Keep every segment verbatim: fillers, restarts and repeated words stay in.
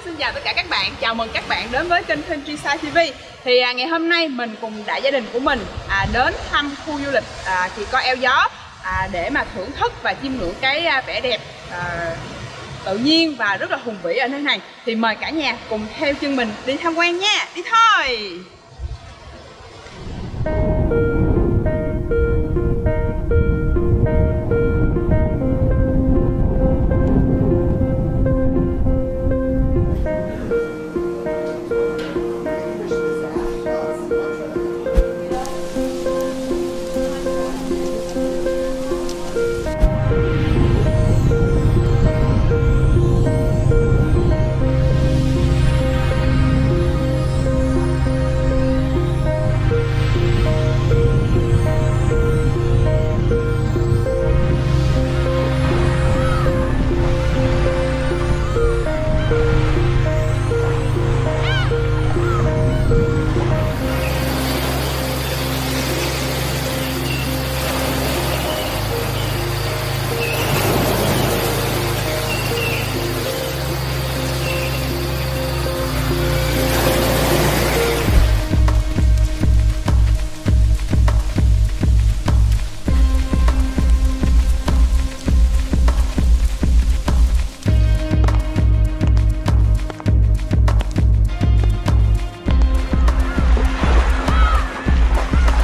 xin chào tất cả các bạn, chào mừng các bạn đến với kênh Countryside ti vi. Thì à, ngày hôm nay mình cùng đại gia đình của mình à, đến thăm khu du lịch à, Kỳ Co Eo Gió à, để mà thưởng thức và chiêm ngưỡng cái à, vẻ đẹp à, tự nhiên và rất là hùng vĩ ở nơi này. Thì mời cả nhà cùng theo chân mình đi tham quan nha, đi thôi!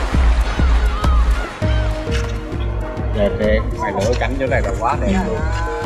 Đẹp đẹp, ngoài lửa cảnh chỗ này là quá đẹp luôn.